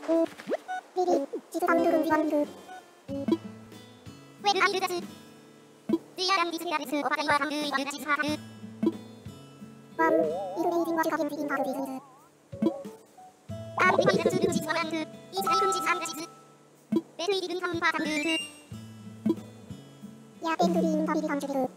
リリジトタウンルルンビワンルウェルアイルダスリアランディスリアデスオパレイワーハンルイワルダシスハールワンイルレイリンワシカゲンフィリンハルビズーズアービハイザツルジスワランルイスライクンジスアンダシズベルイリルンカウンパータンルールヤテンルリーンタビリカンジュビル